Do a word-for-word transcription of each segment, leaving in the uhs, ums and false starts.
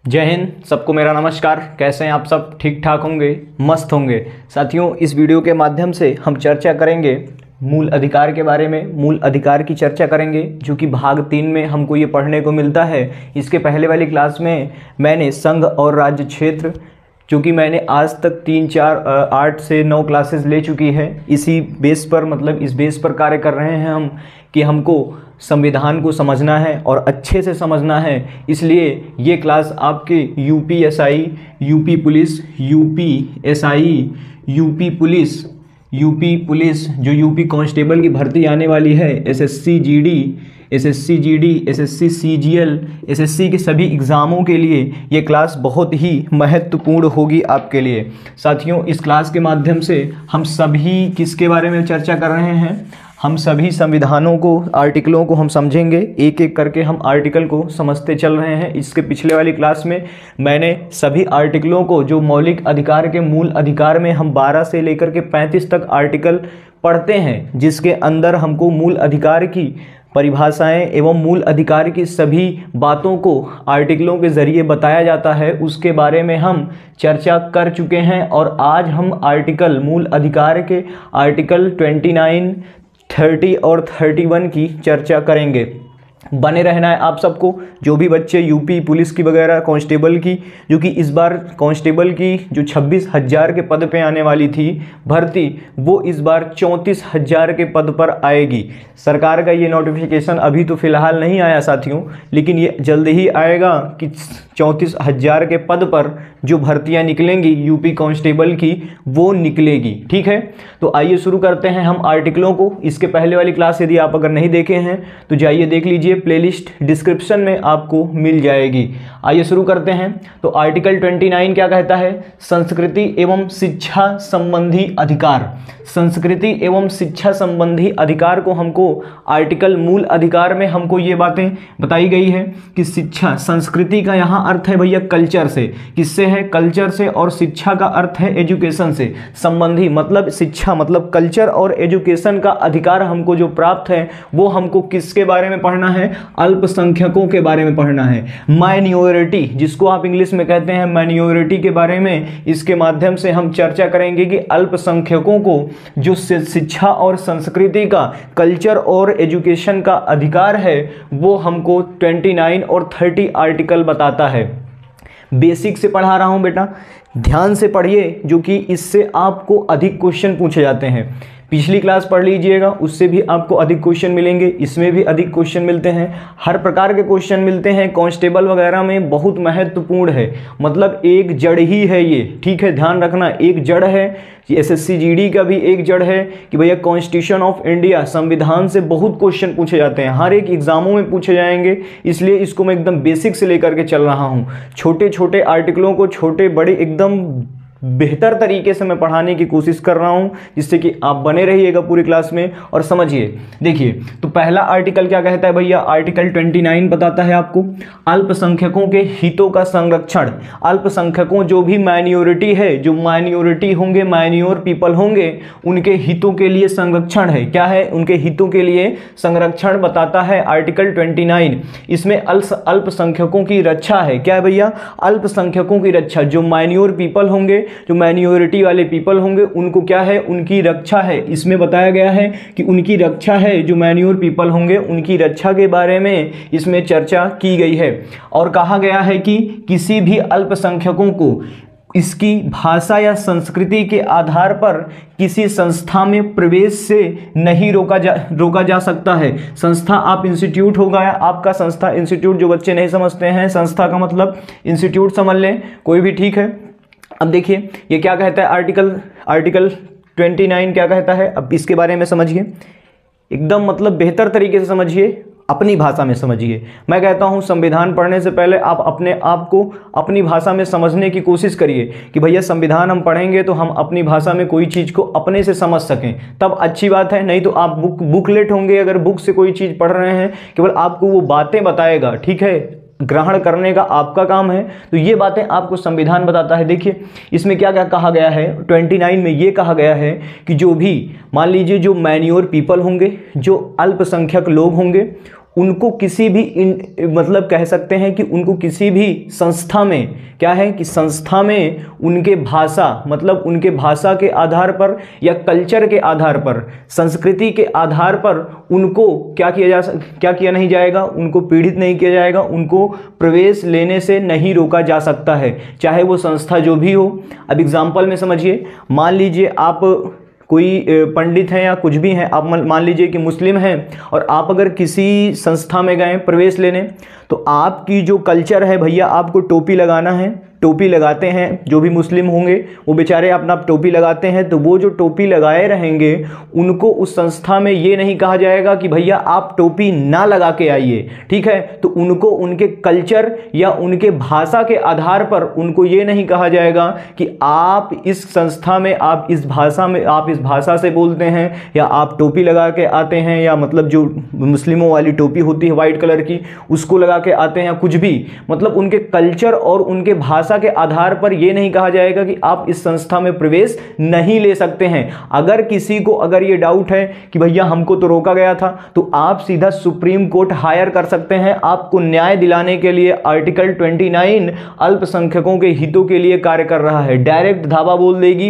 जय हिंद। सबको मेरा नमस्कार। कैसे हैं आप सब? ठीक ठाक होंगे, मस्त होंगे। साथियों, इस वीडियो के माध्यम से हम चर्चा करेंगे मूल अधिकार के बारे में। मूल अधिकार की चर्चा करेंगे जो कि भाग तीन में हमको ये पढ़ने को मिलता है। इसके पहले वाली क्लास में मैंने संघ और राज्य क्षेत्र, जो कि मैंने आज तक तीन चार आठ से नौ क्लासेस ले चुकी है, इसी बेस पर मतलब इस बेस पर कार्य कर रहे हैं हम कि हमको संविधान को समझना है और अच्छे से समझना है। इसलिए ये क्लास आपके UP SI, UP police, UP SI, UP police, UP police जो यूपी कांस्टेबल की भर्ती आने वाली है, SSC GD, SSC GD, SSC CGL, SSC के सभी एग्ज़ामों के लिए ये क्लास बहुत ही महत्वपूर्ण होगी आपके लिए। साथियों, इस क्लास के माध्यम से हम सभी किसके बारे में चर्चा कर रहे हैं? हम सभी संविधानों को, आर्टिकलों को हम समझेंगे। एक एक करके हम आर्टिकल को समझते चल रहे हैं। इसके पिछले वाली क्लास में मैंने सभी आर्टिकलों को, जो मौलिक अधिकार के मूल अधिकार में हम बारह से लेकर के पैंतीस तक आर्टिकल पढ़ते हैं, जिसके अंदर हमको मूल अधिकार की परिभाषाएं एवं मूल अधिकार की सभी बातों को आर्टिकलों के ज़रिए बताया जाता है, उसके बारे में हम चर्चा कर चुके हैं। और आज हम आर्टिकल, मूल अधिकार के आर्टिकल उनतीस, तीस और इकतीस की चर्चा करेंगे। बने रहना है आप सबको। जो भी बच्चे यूपी पुलिस की वगैरह, कांस्टेबल की, जो कि इस बार कांस्टेबल की जो छब्बीस हज़ार के पद पे आने वाली थी भर्ती, वो इस बार चौंतीस हज़ार के पद पर आएगी। सरकार का ये नोटिफिकेशन अभी तो फ़िलहाल नहीं आया साथियों, लेकिन ये जल्द ही आएगा कि चौंतीस हज़ार के पद पर जो भर्तियां निकलेंगी यूपी कांस्टेबल की, वो निकलेगी। ठीक है, तो आइए शुरू करते हैं हम आर्टिकलों को। इसके पहले वाली क्लास यदि आप अगर नहीं देखे हैं तो जाइए देख लीजिए, प्लेलिस्ट डिस्क्रिप्शन में आपको मिल जाएगी। आइए शुरू करते हैं। तो आर्टिकल उनतीस क्या कहता है? संस्कृति एवं शिक्षा संबंधी अधिकार। संस्कृति एवं शिक्षा संबंधी अधिकार को हमको आर्टिकल मूल अधिकार में हमको ये बातें बताई गई है कि शिक्षा, संस्कृति का यहाँ अर्थ है भैया कल्चर से। किससे है? कल्चर से। और शिक्षा का अर्थ है एजुकेशन से। संबंधी मतलब शिक्षा मतलब कल्चर और एजुकेशन का अधिकार हमको जो प्राप्त है, वो हमको किसके बारे में पढ़ना है? अल्पसंख्यकों के बारे में पढ़ना है। माइनॉरिटी, जिसको आप इंग्लिश में कहते हैं माइनॉरिटी, के बारे में इसके माध्यम से हम चर्चा करेंगे कि अल्पसंख्यकों को जो शिक्षा और संस्कृति का, कल्चर और एजुकेशन का अधिकार है, वो हमको उनतीस और तीस आर्टिकल बताता है। बेसिक से पढ़ा रहा हूं बेटा, ध्यान से पढ़िए, जो कि इससे आपको अधिक क्वेश्चन पूछे जाते हैं। पिछली क्लास पढ़ लीजिएगा, उससे भी आपको अधिक क्वेश्चन मिलेंगे, इसमें भी अधिक क्वेश्चन मिलते हैं, हर प्रकार के क्वेश्चन मिलते हैं। कांस्टेबल वगैरह में बहुत महत्वपूर्ण है, मतलब एक जड़ ही है ये। ठीक है, ध्यान रखना, एक जड़ है। एसएससी जीडी का भी एक जड़ है कि भैया कॉन्स्टिट्यूशन ऑफ इंडिया, संविधान से बहुत क्वेश्चन पूछे जाते हैं, हर एक एग्जामों में पूछे जाएंगे। इसलिए इसको मैं एकदम बेसिक से लेकर के चल रहा हूँ। छोटे छोटे आर्टिकलों को छोटे बड़े एकदम बेहतर तरीके से मैं पढ़ाने की कोशिश कर रहा हूं, जिससे कि आप बने रहिएगा पूरी क्लास में और समझिए। देखिए, तो पहला आर्टिकल क्या कहता है भैया? आर्टिकल उनतीस बताता है आपको अल्पसंख्यकों के हितों का संरक्षण। अल्पसंख्यकों, जो भी माइनॉरिटी है, जो माइनॉरिटी होंगे, माइनॉर पीपल होंगे, उनके हितों के लिए संरक्षण है। क्या है? उनके हितों के लिए संरक्षण बताता है आर्टिकल उनतीस। इसमें अल्पसंख्यकों की रक्षा है। क्या है भैया? अल्पसंख्यकों की रक्षा। जो माइनॉर पीपल होंगे, जो माइनॉरिटी वाले पीपल होंगे, उनको क्या है? उनकी रक्षा है। इसमें बताया गया है कि उनकी रक्षा है। जो माइनॉर पीपल होंगे, उनकी रक्षा के बारे में इसमें चर्चा की गई है। और कहा गया है कि किसी भी अल्पसंख्यकों को इसकी भाषा या संस्कृति के आधार पर किसी संस्था में प्रवेश से नहीं रोका जा रोका जा सकता है। संस्था, आप इंस्टीट्यूट होगा, आपका संस्था, इंस्टीट्यूट जो बच्चे नहीं समझते हैं, संस्था का मतलब इंस्टीट्यूट समझ लें, कोई भी। ठीक है, अब देखिए ये क्या कहता है आर्टिकल आर्टिकल उनतीस क्या कहता है? अब इसके बारे में समझिए, एकदम मतलब बेहतर तरीके से समझिए, अपनी भाषा में समझिए। मैं कहता हूं संविधान पढ़ने से पहले आप अपने आप को अपनी भाषा में समझने की कोशिश करिए कि भैया संविधान हम पढ़ेंगे तो हम अपनी भाषा में कोई चीज़ को अपने से समझ सकें, तब अच्छी बात है। नहीं तो आप बुक बुकलेट होंगे, अगर बुक से कोई चीज़ पढ़ रहे हैं, केवल आपको वो बातें बताएगा, ठीक है, ग्रहण करने का आपका काम है। तो ये बातें आपको संविधान बताता है। देखिए इसमें क्या क्या कहा गया है, उनतीस में ये कहा गया है कि जो भी मान लीजिए जो मैन्योर पीपल होंगे, जो अल्पसंख्यक लोग होंगे, उनको किसी भी इन, मतलब कह सकते हैं कि उनको किसी भी संस्था में क्या है कि संस्था में उनके भाषा मतलब उनके भाषा के आधार पर या कल्चर के आधार पर, संस्कृति के आधार पर उनको क्या किया जा क्या किया नहीं जाएगा, उनको पीड़ित नहीं किया जाएगा, उनको प्रवेश लेने से नहीं रोका जा सकता है, चाहे वो संस्था जो भी हो। अब एग्जाम्पल में समझिए, मान लीजिए आप कोई पंडित हैं या कुछ भी हैं, आप मान लीजिए कि मुस्लिम हैं और आप अगर किसी संस्था में गए प्रवेश लेने, तो आपकी जो कल्चर है भैया, आपको टोपी लगाना है, टोपी लगाते हैं। जो भी मुस्लिम होंगे वो बेचारे अपना टोपी लगाते हैं, तो वो जो टोपी लगाए रहेंगे उनको उस संस्था में ये नहीं कहा जाएगा कि भैया आप टोपी ना लगा के आइए, ठीक है। तो उनको उनके कल्चर या उनके भाषा के आधार पर उनको ये नहीं कहा जाएगा कि आप इस संस्था में आप इस भाषा में आप इस भाषा से बोलते हैं या आप टोपी लगा के आते हैं, या मतलब जो मुस्लिमों वाली टोपी होती है वाइट कलर की उसको लगा के आते हैं, कुछ भी मतलब उनके कल्चर और उनके भाषा के आधार पर यह नहीं कहा जाएगा कि आप इस संस्था में प्रवेश नहीं ले सकते हैं। अगर किसी को अगर ये डाउट है कि भैया हमको तो रोका गया था, तो आप सीधा सुप्रीम कोर्ट हायर कर सकते हैं। आपको न्याय दिलाने के लिए आर्टिकल उनतीस अल्पसंख्यकों के हितों के लिए कार्य कर रहा है। डायरेक्ट धावा बोल देगी,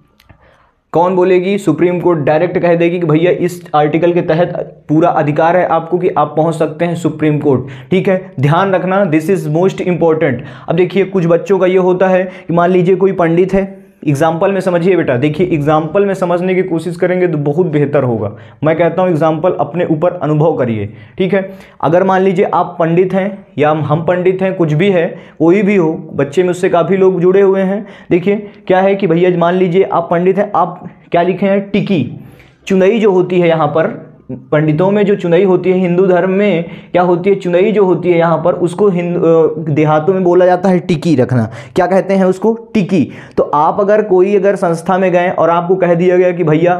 कौन बोलेगी? सुप्रीम कोर्ट डायरेक्ट कह देगी कि भैया इस आर्टिकल के तहत पूरा अधिकार है आपको कि आप पहुंच सकते हैं सुप्रीम कोर्ट, ठीक है। ध्यान रखना, दिस इज मोस्ट इंपॉर्टेंट। अब देखिए कुछ बच्चों का ये होता है कि मान लीजिए कोई पंडित है, एग्जाम्पल में समझिए बेटा, देखिए एग्जाम्पल में समझने की कोशिश करेंगे तो बहुत बेहतर होगा। मैं कहता हूँ एग्जाम्पल अपने ऊपर अनुभव करिए, ठीक है। अगर मान लीजिए आप पंडित हैं या हम पंडित हैं, कुछ भी है, कोई भी हो, बच्चे में उससे काफ़ी लोग जुड़े हुए हैं। देखिए क्या है कि भैया मान लीजिए आप पंडित हैं, आप क्या लिखे हैं? टिकी, चुनई जो होती है यहाँ पर पंडितों में जो चुनई होती है, हिंदू धर्म में क्या होती है? चुनई जो होती है यहाँ पर, उसको हिंदू देहातों में बोला जाता है टिकी रखना। क्या कहते हैं उसको? टिकी। तो आप अगर कोई अगर संस्था में गए और आपको कह दिया गया कि भैया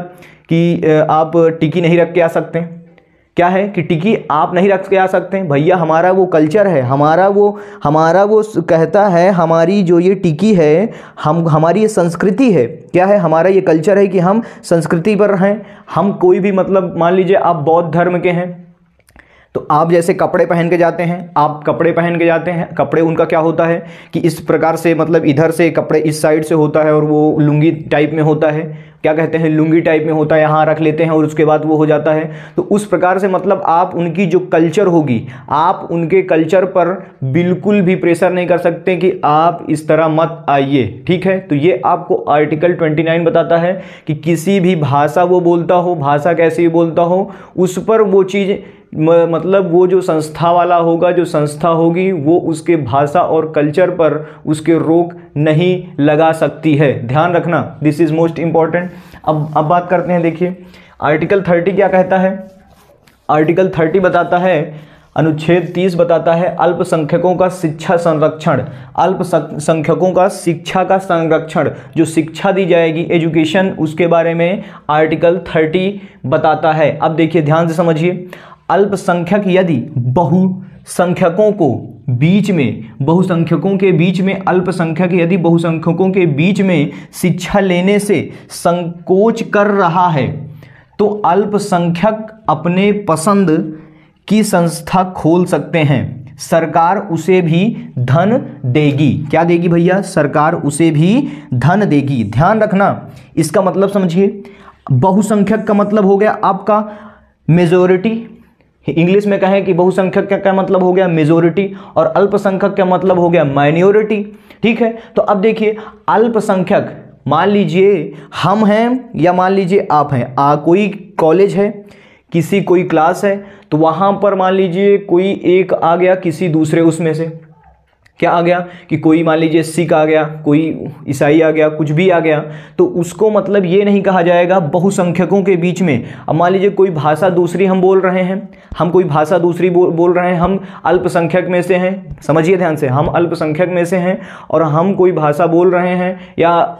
कि आप टिकी नहीं रख के आ सकते, क्या है कि टिकी आप नहीं रख के आ सकते हैं, भैया हमारा वो कल्चर है, हमारा वो हमारा वो कहता है, हमारी जो ये टिकी है, हम हमारी ये संस्कृति है, क्या है? हमारा ये कल्चर है कि हम संस्कृति पर हैं। हम कोई भी मतलब मान लीजिए आप बौद्ध धर्म के हैं, तो आप जैसे कपड़े पहन के जाते हैं, आप कपड़े पहन के जाते हैं, कपड़े उनका क्या होता है कि इस प्रकार से, मतलब इधर से कपड़े इस साइड से होता है और वो लुंगी टाइप में होता है, क्या कहते हैं? लुंगी टाइप में होता है, यहाँ रख लेते हैं और उसके बाद वो हो जाता है। तो उस प्रकार से मतलब आप उनकी जो कल्चर होगी, आप उनके कल्चर पर बिल्कुल भी प्रेशर नहीं कर सकते कि आप इस तरह मत आइए, ठीक है। तो ये आपको आर्टिकल उनतीस बताता है कि किसी भी भाषा वो बोलता हो, भाषा कैसी भी बोलता हो, उस पर वो चीज़ मतलब वो जो संस्था वाला होगा, जो संस्था होगी, वो उसके भाषा और कल्चर पर उसके रोक नहीं लगा सकती है। ध्यान रखना, दिस इज मोस्ट इंपॉर्टेंट। अब अब बात करते हैं, देखिए आर्टिकल तीस क्या कहता है? आर्टिकल तीस बताता है, अनुच्छेद तीस बताता है अल्पसंख्यकों का शिक्षा संरक्षण। अल्पसंख्यकों का शिक्षा का संरक्षण, जो शिक्षा दी जाएगी एजुकेशन, उसके बारे में आर्टिकल तीस बताता है। अब देखिए ध्यान से समझिए, अल्पसंख्यक यदि बहुसंख्यकों को बीच में बहुसंख्यकों के बीच में अल्पसंख्यक यदि बहुसंख्यकों के बीच में शिक्षा लेने से संकोच कर रहा है, तो अल्पसंख्यक अपने पसंद की संस्था खोल सकते हैं। सरकार उसे भी धन देगी। क्या देगी भैया? सरकार उसे भी धन देगी। ध्यान रखना, इसका मतलब समझिए, बहुसंख्यक का मतलब हो गया आपका मेजोरिटी, इंग्लिश में कहें कि बहुसंख्यक का क्या मतलब हो गया? मेजोरिटी, और अल्पसंख्यक का मतलब हो गया माइनॉरिटी, ठीक है। तो अब देखिए अल्पसंख्यक, मान लीजिए हम हैं या मान लीजिए आप हैं, आ कोई कॉलेज है, किसी कोई क्लास है, तो वहां पर मान लीजिए कोई एक आ गया किसी दूसरे उसमें से, क्या आ गया कि कोई मान लीजिए सिख आ गया, कोई ईसाई आ गया, कुछ भी आ गया, तो उसको मतलब ये नहीं कहा जाएगा बहुसंख्यकों के बीच में। अब मान लीजिए कोई भाषा दूसरी हम बोल रहे हैं, हम कोई भाषा दूसरी बोल बोल रहे हैं, हम अल्पसंख्यक में से हैं, समझिए ध्यान से, हम अल्पसंख्यक में से हैं और हम कोई भाषा बोल रहे हैं या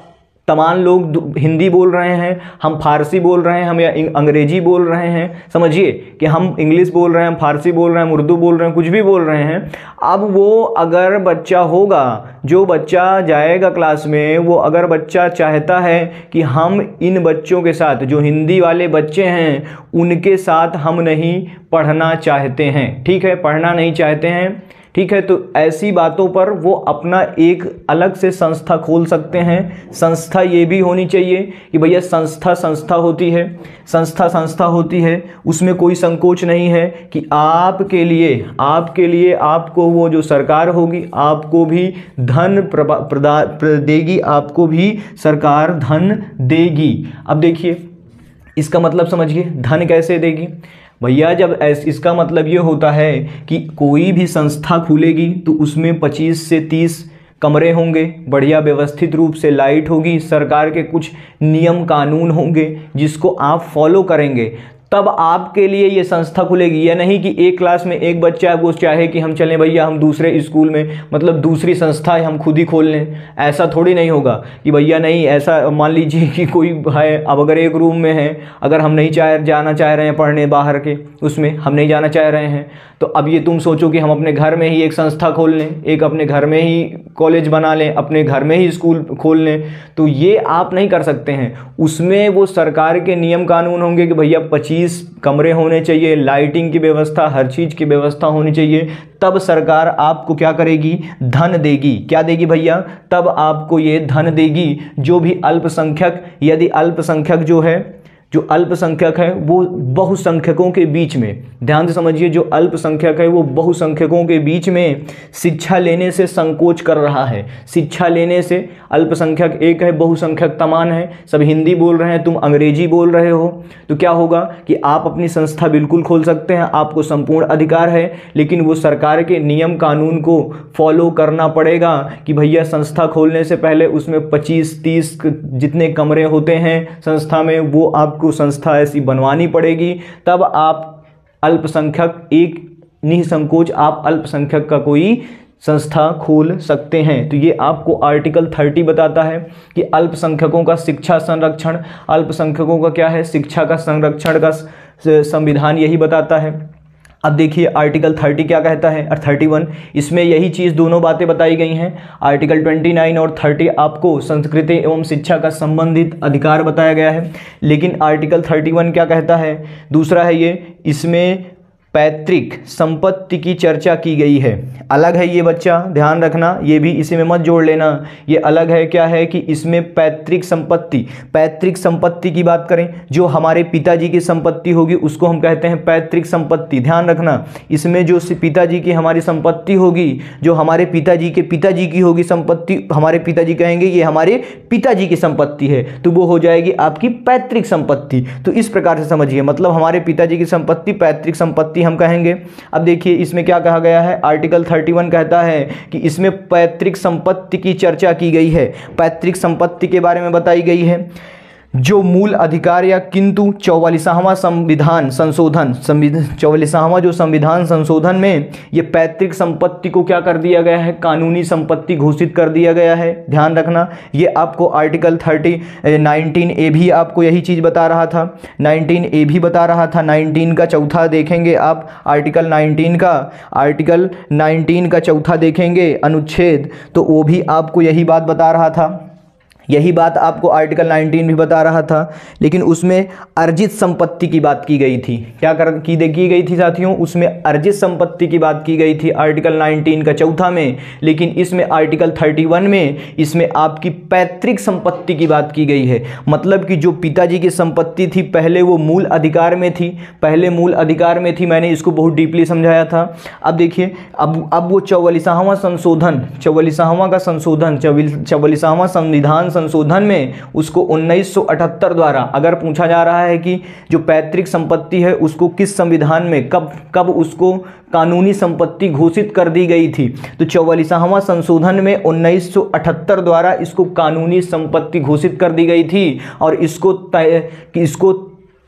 तमाम लोग हिंदी बोल रहे हैं, हम फारसी बोल रहे हैं, हम या अंग्रेजी बोल रहे हैं, समझिए कि हम इंग्लिश बोल रहे हैं, हम फारसी बोल रहे हैं, हम उर्दू बोल रहे हैं, कुछ भी बोल रहे हैं। अब वो अगर बच्चा होगा, जो बच्चा जाएगा क्लास में, वो अगर बच्चा चाहता है कि हम इन बच्चों के साथ, जो हिंदी वाले बच्चे हैं उनके साथ हम नहीं पढ़ना चाहते हैं, ठीक है, पढ़ना नहीं चाहते हैं, ठीक है, तो ऐसी बातों पर वो अपना एक अलग से संस्था खोल सकते हैं। संस्था ये भी होनी चाहिए कि भैया संस्था संस्था होती है, संस्था संस्था होती है, उसमें कोई संकोच नहीं है कि आपके लिए आपके लिए आपको वो जो सरकार होगी आपको भी धन प्रदा देगी, आपको भी सरकार धन देगी। अब देखिए इसका मतलब समझिए, धन कैसे देगी भैया, जब ऐस इसका मतलब ये होता है कि कोई भी संस्था खुलेगी तो उसमें पच्चीस से तीस कमरे होंगे, बढ़िया व्यवस्थित रूप से लाइट होगी, सरकार के कुछ नियम कानून होंगे जिसको आप फॉलो करेंगे, तब आपके लिए ये संस्था खुलेगी। यह नहीं कि एक क्लास में एक बच्चा है वो चाहे कि हम चलें भैया हम दूसरे स्कूल में, मतलब दूसरी संस्था है हम खुद ही खोल लें, ऐसा थोड़ी नहीं होगा कि भैया नहीं। ऐसा मान लीजिए कि कोई है, अब अगर एक रूम में है, अगर हम नहीं चाह जाना चाह रहे हैं पढ़ने बाहर के, उसमें हम नहीं जाना चाह रहे हैं, तो अब ये तुम सोचो कि हम अपने घर में ही एक संस्था खोल लें, एक अपने घर में ही कॉलेज बना लें, अपने घर में ही स्कूल खोल लें, तो ये आप नहीं कर सकते हैं। उसमें वो सरकार के नियम कानून होंगे कि भैया पच्चीस कमरे होने चाहिए, लाइटिंग की व्यवस्था, हर चीज़ की व्यवस्था होनी चाहिए, तब सरकार आपको क्या करेगी, धन देगी। क्या देगी भैया, तब आपको ये धन देगी। जो भी अल्पसंख्यक, यदि अल्पसंख्यक जो है, जो अल्पसंख्यक है वो बहुसंख्यकों के बीच में, ध्यान से समझिए, जो अल्पसंख्यक है वो बहुसंख्यकों के बीच में शिक्षा लेने से संकोच कर रहा है। शिक्षा लेने से अल्पसंख्यक एक है, बहुसंख्यक तमाम है, सब हिंदी बोल रहे हैं, तुम अंग्रेजी बोल रहे हो, तो क्या होगा कि आप अपनी संस्था बिल्कुल खोल सकते हैं, आपको संपूर्ण अधिकार है, लेकिन वो सरकार के नियम कानून को फॉलो करना पड़ेगा कि भैया संस्था खोलने से पहले उसमें पच्चीस तीस जितने कमरे होते हैं संस्था में, वो आपको संस्था ऐसी बनवानी पड़ेगी, तब आप अल्पसंख्यक एक निसंकोच आप अल्पसंख्यक का कोई संस्था खोल सकते हैं। तो ये आपको आर्टिकल तीस बताता है कि अल्पसंख्यकों का शिक्षा संरक्षण, अल्पसंख्यकों का क्या है, शिक्षा का संरक्षण का संविधान यही बताता है। अब देखिए आर्टिकल तीस क्या कहता है और इकतीस, इसमें यही चीज़ दोनों बातें बताई गई हैं। आर्टिकल उनतीस और तीस आपको संस्कृति एवं शिक्षा का संबंधित अधिकार बताया गया है, लेकिन आर्टिकल इकतीस क्या कहता है, दूसरा है ये, इसमें पैतृक संपत्ति की चर्चा की गई है। अलग है ये बच्चा, ध्यान रखना, ये भी इसी में मत जोड़ लेना, ये अलग है। क्या है कि इसमें पैतृक संपत्ति, पैतृक संपत्ति की बात करें, जो हमारे पिताजी की संपत्ति होगी उसको हम कहते हैं पैतृक संपत्ति। ध्यान रखना, इसमें जो पिताजी की हमारी संपत्ति होगी, जो हमारे पिताजी के पिताजी की होगी संपत्ति, हमारे पिताजी कहेंगे ये हमारे पिताजी की संपत्ति है, तो वो हो जाएगी आपकी पैतृक संपत्ति। तो इस प्रकार से समझिए, मतलब हमारे पिताजी की संपत्ति पैतृक संपत्ति हम कहेंगे। अब देखिए इसमें क्या कहा गया है, आर्टिकल इकतीस कहता है कि इसमें पैतृक संपत्ति की चर्चा की गई है, पैतृक संपत्ति के बारे में बताई गई है, जो मूल अधिकार या किंतु चौवालीसवां संविधान संशोधन चौवालीसवां जो संविधान संशोधन में ये पैतृक संपत्ति को क्या कर दिया गया है, कानूनी संपत्ति घोषित कर दिया गया है। ध्यान रखना, ये आपको आर्टिकल थर्टी नाइनटीन ए भी आपको यही चीज़ बता रहा था, नाइनटीन ए भी बता रहा था। नाइनटीन का चौथा देखेंगे आप, आर्टिकल नाइनटीन का आर्टिकल नाइनटीन का चौथा देखेंगे अनुच्छेद, तो वो भी आपको यही बात बता रहा था, यही बात आपको आर्टिकल उन्नीस भी बता रहा था, लेकिन उसमें अर्जित संपत्ति की बात की गई थी। क्या कर की की गई थी साथियों, उसमें अर्जित संपत्ति की बात की गई थी आर्टिकल उन्नीस का चौथा में, लेकिन इसमें आर्टिकल इकतीस में इसमें आपकी पैतृक संपत्ति की बात की गई है। मतलब कि जो पिताजी की संपत्ति थी पहले वो मूल अधिकार में थी, पहले मूल अधिकार में थी, मैंने इसको बहुत डीपली समझाया था। अब देखिए अब अब वो चौवालीसवां संशोधन चौवालीसवां का संशोधन चौवालीसवां संविधान संशोधन में उसको उन्नीस सौ अठहत्तर द्वारा, अगर पूछा जा रहा है कि जो पैतृक संपत्ति है उसको किस संविधान में कब कब उसको कानूनी संपत्ति घोषित कर दी गई थी, तो चौवालीसवां संशोधन में उन्नीस सौ अठहत्तर द्वारा इसको कानूनी संपत्ति घोषित कर दी गई थी और इसको इसको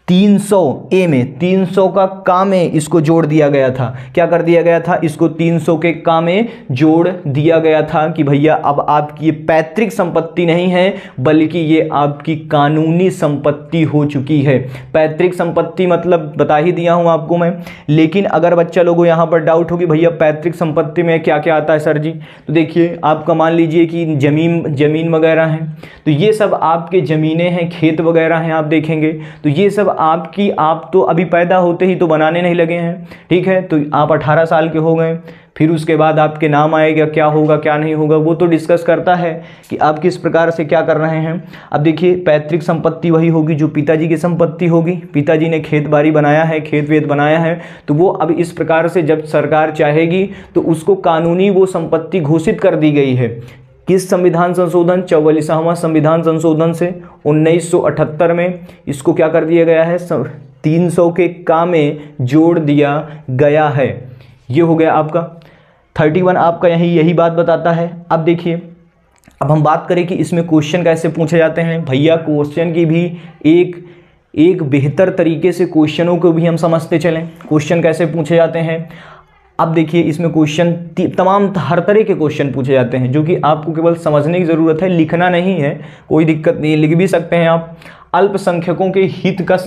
तीन सौ ए में तीन सौ का का में इसको जोड़ दिया गया था। क्या कर दिया गया था? इसको तीन सौ के का में जोड़ दिया गया था कि भैया अब आपकी ये पैतृक संपत्ति नहीं है बल्कि ये आपकी कानूनी संपत्ति हो चुकी है। पैतृक संपत्ति मतलब बता ही दिया हूं आपको मैं, लेकिन अगर बच्चा लोगों यहां पर डाउट हो कि भैया पैतृक संपत्ति में क्या क्या आता है सर जी, तो देखिए आपका मान लीजिए कि जमीन जमीन वगैरह है, तो ये सब आपके ज़मीनें हैं, खेत वगैरह हैं, आप देखेंगे तो ये सब आपकी, आप तो अभी पैदा होते ही तो बनाने नहीं लगे हैं, ठीक है, तो आप अठारह साल के हो गए, फिर उसके बाद आपके नाम आएगा, क्या होगा क्या नहीं होगा वो तो डिस्कस करता है कि आप किस प्रकार से क्या कर रहे हैं। अब देखिए पैतृक संपत्ति वही होगी जो पिताजी की संपत्ति होगी, पिताजी ने खेत बाड़ी बनाया है, खेत वेत बनाया है, तो वो अब इस प्रकार से जब सरकार चाहेगी तो उसको कानूनी वो संपत्ति घोषित कर दी गई है। किस संविधान संशोधन? चौवालीसवां संविधान संशोधन से उन्नीस सौ अठहत्तर में इसको क्या कर दिया गया है? तीन सौ के का में जोड़ दिया गया है। ये हो गया आपका इकतीस, आपका यही यही बात बताता है। अब देखिए, अब हम बात करें कि इसमें क्वेश्चन कैसे पूछे जाते हैं। भैया क्वेश्चन की भी एक एक बेहतर तरीके से क्वेश्चनों को भी हम समझते चलें, क्वेश्चन कैसे पूछे जाते हैं। अब देखिए इसमें क्वेश्चन तमाम हर तरह के क्वेश्चन पूछे जाते हैं जो कि आपको केवल समझने की ज़रूरत है, लिखना नहीं है, कोई दिक्कत नहीं, लिख भी सकते हैं आप। अल्पसंख्यकों के हित का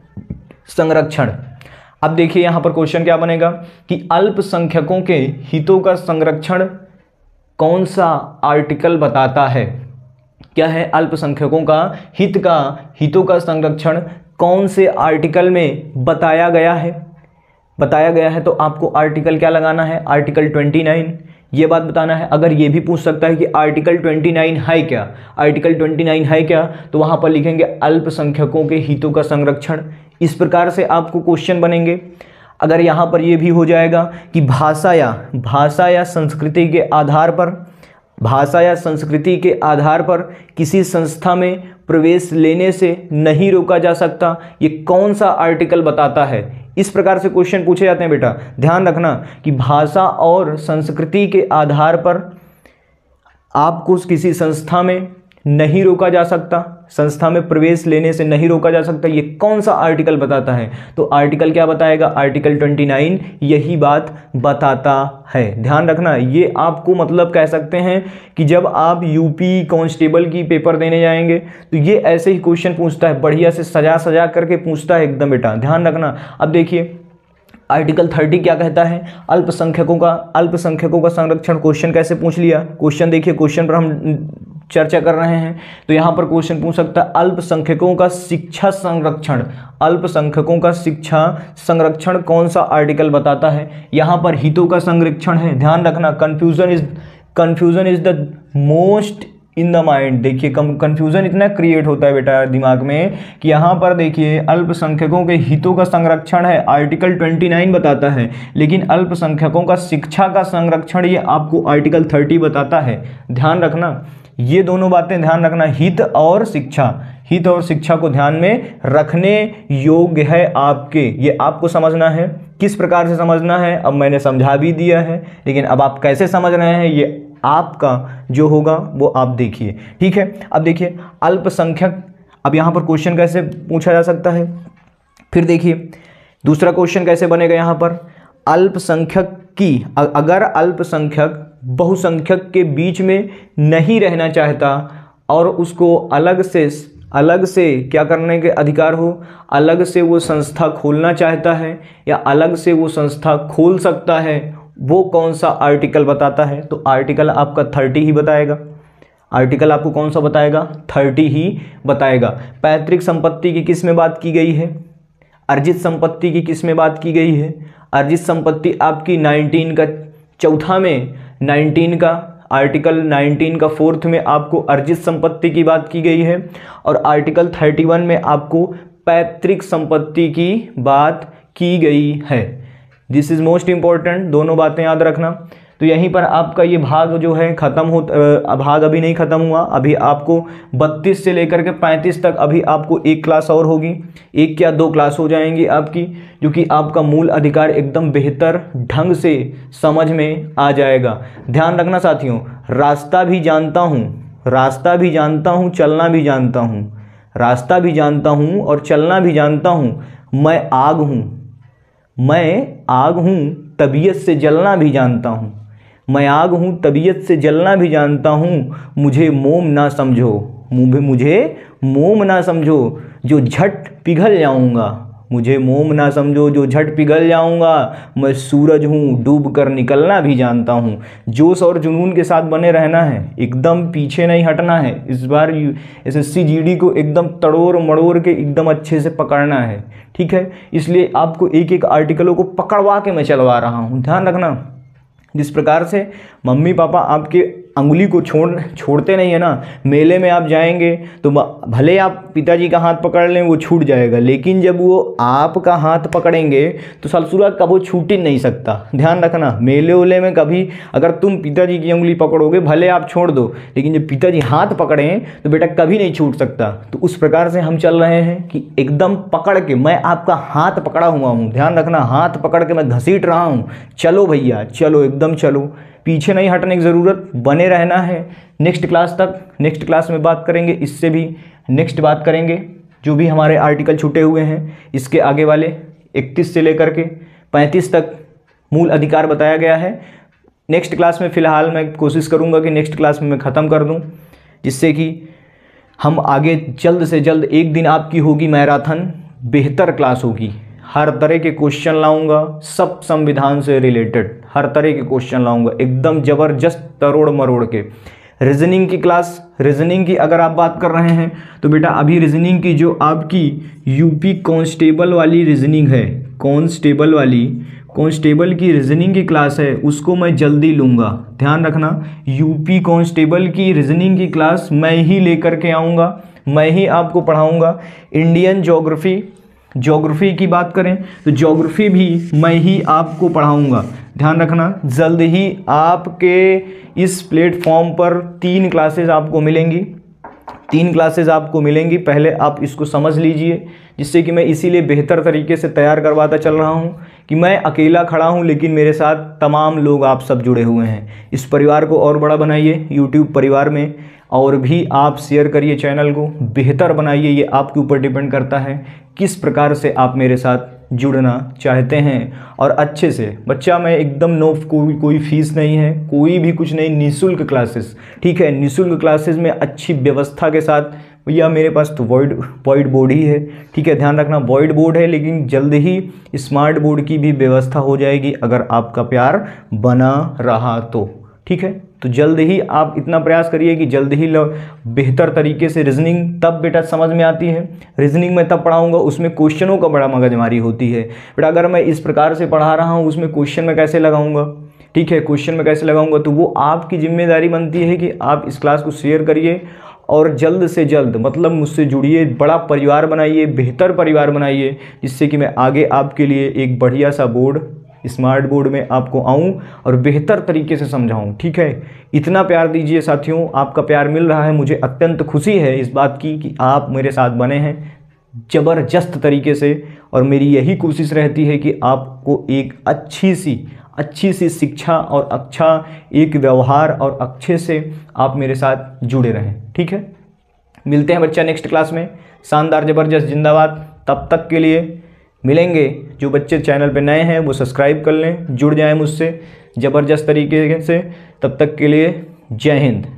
संरक्षण। अब देखिए यहाँ पर क्वेश्चन क्या बनेगा कि अल्पसंख्यकों के हितों का संरक्षण कौन सा आर्टिकल बताता है? क्या है? अल्पसंख्यकों का हित का हितों का संरक्षण कौन से आर्टिकल में बताया गया है? बताया गया है तो आपको आर्टिकल क्या लगाना है? आर्टिकल उनतीस, ये बात बताना है। अगर ये भी पूछ सकता है कि आर्टिकल उनतीस है क्या, आर्टिकल उनतीस है क्या, तो वहाँ पर लिखेंगे अल्पसंख्यकों के हितों का संरक्षण। इस प्रकार से आपको क्वेश्चन बनेंगे। अगर यहाँ पर ये भी हो जाएगा कि भाषा या भाषा या संस्कृति के आधार पर भाषा या संस्कृति के आधार पर किसी संस्था में प्रवेश लेने से नहीं रोका जा सकता, ये कौन सा आर्टिकल बताता है? इस प्रकार से क्वेश्चन पूछे जाते हैं बेटा, ध्यान रखना कि भाषा और संस्कृति के आधार पर आपको किसी संस्था में नहीं रोका जा सकता, संस्था में प्रवेश लेने से नहीं रोका जा सकता, ये कौन सा आर्टिकल बताता है? तो आर्टिकल क्या बताएगा? आर्टिकल उनतीस यही बात बताता है। ध्यान रखना, ये आपको मतलब कह सकते हैं कि जब आप यूपी कांस्टेबल की पेपर देने जाएंगे तो ये ऐसे ही क्वेश्चन पूछता है, बढ़िया से सजा सजा करके पूछता है एकदम बेटा, ध्यान रखना। अब देखिए आर्टिकल तीस क्या कहता है? अल्पसंख्यकों का अल्पसंख्यकों का संरक्षण। क्वेश्चन कैसे पूछ लिया? क्वेश्चन देखिए, क्वेश्चन पर हम चर्चा कर रहे हैं तो यहाँ पर क्वेश्चन पूछ सकता है अल्पसंख्यकों का शिक्षा संरक्षण। अल्पसंख्यकों का शिक्षा संरक्षण कौन सा आर्टिकल बताता है? यहाँ पर हितों का संरक्षण है। ध्यान रखना, confusion is confusion is the most in the mind. देखिए कंफ्यूजन इतना क्रिएट होता है बेटा दिमाग में कि यहाँ पर देखिए अल्पसंख्यकों के हितों का संरक्षण है, आर्टिकल उनतीस बताता है, लेकिन अल्पसंख्यकों का शिक्षा का संरक्षण ये आपको आर्टिकल तीस बताता है। ध्यान रखना, ये दोनों बातें ध्यान रखना, हित और शिक्षा, हित और शिक्षा को ध्यान में रखने योग्य है आपके, ये आपको समझना है। किस प्रकार से समझना है अब मैंने समझा भी दिया है, लेकिन अब आप कैसे समझ रहे हैं ये आपका जो होगा वो आप देखिए, ठीक है। अब देखिए अल्पसंख्यक, अब यहाँ पर क्वेश्चन कैसे पूछा जा सकता है, फिर देखिए दूसरा क्वेश्चन कैसे बनेगा यहाँ पर, अल्पसंख्यक की अगर अल्पसंख्यक बहुसंख्यक के बीच में नहीं रहना चाहता और उसको अलग से अलग से क्या करने के अधिकार हो, अलग से वो संस्था खोलना चाहता है या अलग से वो संस्था खोल सकता है, वो कौन सा आर्टिकल बताता है? तो आर्टिकल आपका तीस ही बताएगा। आर्टिकल आपको कौन सा बताएगा? तीस ही बताएगा। पैतृक संपत्ति की किस में बात की गई है? अर्जित संपत्ति की किस में बात की गई है? अर्जित संपत्ति आपकी नाइनटीन का चौथा में, नाइनटीन का आर्टिकल नाइनटीन का फोर्थ में आपको अर्जित संपत्ति की बात की गई है, और आर्टिकल इकतीस में आपको पैतृक संपत्ति की बात की गई है। दिस इज मोस्ट इंपॉर्टेंट, दोनों बातें याद रखना। तो यहीं पर आपका ये भाग जो है ख़त्म हो, भाग अभी नहीं ख़त्म हुआ, अभी आपको बत्तीस से लेकर के पैंतीस तक अभी आपको एक क्लास और होगी, एक या दो क्लास हो जाएंगी आपकी, जो कि आपका मूल अधिकार एकदम बेहतर ढंग से समझ में आ जाएगा। ध्यान रखना साथियों, रास्ता भी जानता हूँ, रास्ता भी जानता हूँ, चलना भी जानता हूँ, रास्ता भी जानता हूँ और चलना भी जानता हूँ। मैं आग हूँ, मैं आग हूँ तबीयत से जलना भी जानता हूँ। मैं आग हूँ तबीयत से जलना भी जानता हूँ। मुझे मोम ना समझो, मुझे मोम ना समझो जो झट पिघल जाऊँगा। मुझे मोम ना समझो जो झट पिघल जाऊँगा। मैं सूरज हूँ डूब कर निकलना भी जानता हूँ। जोश और जुनून के साथ बने रहना है, एकदम पीछे नहीं हटना है। इस बार S S C G D को एकदम तड़ोर मड़ोर के एकदम अच्छे से पकड़ना है, ठीक है। इसलिए आपको एक एक आर्टिकलों को पकड़वा के मैं चलवा रहा हूँ, ध्यान रखना। जिस प्रकार से मम्मी पापा आपके अंगुली को छोड़ छोड़ते नहीं है ना, मेले में आप जाएंगे तो भले आप पिताजी का हाथ पकड़ लें वो छूट जाएगा, लेकिन जब वो आपका हाथ पकड़ेंगे तो ससुरा कब वो छूट ही नहीं सकता। ध्यान रखना, मेले उले में कभी अगर तुम पिताजी की अंगुली पकड़ोगे भले आप छोड़ दो, लेकिन जब पिताजी हाथ पकड़ें तो बेटा कभी नहीं छूट सकता। तो उस प्रकार से हम चल रहे हैं कि एकदम पकड़ के, मैं आपका हाथ पकड़ा हुआ हूँ, ध्यान रखना, हाथ पकड़ के मैं घसीट रहा हूँ। चलो भैया चलो, एकदम चलो, पीछे नहीं हटने की ज़रूरत, बने रहना है नेक्स्ट क्लास तक। नेक्स्ट क्लास में बात करेंगे, इससे भी नेक्स्ट बात करेंगे जो भी हमारे आर्टिकल छूटे हुए हैं, इसके आगे वाले इकतीस से लेकर के पैंतीस तक मूल अधिकार बताया गया है। नेक्स्ट क्लास में फ़िलहाल मैं कोशिश करूंगा कि नेक्स्ट क्लास में मैं ख़त्म कर दूं, जिससे कि हम आगे जल्द से जल्द, एक दिन आपकी होगी मैराथन, बेहतर क्लास होगी। हर तरह के क्वेश्चन लाऊंगा, सब संविधान से रिलेटेड हर तरह के क्वेश्चन लाऊंगा, एकदम ज़बरदस्त तरोड़ मरोड़ के। रीजनिंग की क्लास, रीजनिंग की अगर आप बात कर रहे हैं तो बेटा अभी रीजनिंग की जो आपकी यूपी कांस्टेबल वाली रीजनिंग है, कांस्टेबल वाली कांस्टेबल की रीजनिंग की क्लास है, उसको मैं जल्दी लूँगा। ध्यान रखना, यूपी कांस्टेबल की रीजनिंग की क्लास मैं ही लेकर के आऊँगा, मैं ही आपको पढ़ाऊँगा। इंडियन ज्योग्राफी, ज्योग्राफी की बात करें तो ज्योग्राफी भी मैं ही आपको पढ़ाऊंगा। ध्यान रखना, जल्द ही आपके इस प्लेटफॉर्म पर तीन क्लासेस आपको मिलेंगी, तीन क्लासेस आपको मिलेंगी। पहले आप इसको समझ लीजिए, जिससे कि मैं इसीलिए बेहतर तरीके से तैयार करवाता चल रहा हूं कि मैं अकेला खड़ा हूं, लेकिन मेरे साथ तमाम लोग आप सब जुड़े हुए हैं। इस परिवार को और बड़ा बनाइए यूट्यूब परिवार में, और भी आप शेयर करिए चैनल को, बेहतर बनाइए। ये आपके ऊपर डिपेंड करता है किस प्रकार से आप मेरे साथ जुड़ना चाहते हैं। और अच्छे से बच्चा, मैं एकदम नो, कोई कोई फीस नहीं है, कोई भी कुछ नहीं, निःशुल्क क्लासेस, ठीक है। निःशुल्क क्लासेस में अच्छी व्यवस्था के साथ। भैया मेरे पास तो वॉइड वॉइड बोर्ड ही है, ठीक है, ध्यान रखना, वॉइड बोर्ड है, लेकिन जल्द ही स्मार्ट बोर्ड की भी व्यवस्था हो जाएगी अगर आपका प्यार बना रहा तो, ठीक है। तो जल्द ही आप इतना प्रयास करिए कि जल्द ही बेहतर तरीके से रीजनिंग तब बेटा समझ में आती है। रीजनिंग में तब पढ़ाऊंगा, उसमें क्वेश्चनों का बड़ा मगजमारी होती है बेटा। अगर मैं इस प्रकार से पढ़ा रहा हूँ, उसमें क्वेश्चन में कैसे लगाऊंगा, ठीक है, क्वेश्चन में कैसे लगाऊंगा, तो वो आपकी जिम्मेदारी बनती है कि आप इस क्लास को शेयर करिए और जल्द से जल्द मतलब मुझसे जुड़िए, बड़ा परिवार बनाइए, बेहतर परिवार बनाइए, जिससे कि मैं आगे आपके लिए एक बढ़िया सा बोर्ड, स्मार्ट बोर्ड में आपको आऊं और बेहतर तरीके से समझाऊं, ठीक है। इतना प्यार दीजिए साथियों, आपका प्यार मिल रहा है, मुझे अत्यंत खुशी है इस बात की कि आप मेरे साथ बने हैं ज़बरदस्त तरीके से। और मेरी यही कोशिश रहती है कि आपको एक अच्छी सी अच्छी सी शिक्षा और अच्छा एक व्यवहार और अच्छे से आप मेरे साथ जुड़े रहें, ठीक है। मिलते हैं बच्चा नेक्स्ट क्लास में। शानदार ज़बरदस्त जिंदाबाद। तब तक के लिए मिलेंगे। जो बच्चे चैनल पे नए हैं वो सब्सक्राइब कर लें, जुड़ जाएं मुझसे ज़बरदस्त तरीके से। तब तक के लिए जय हिंद।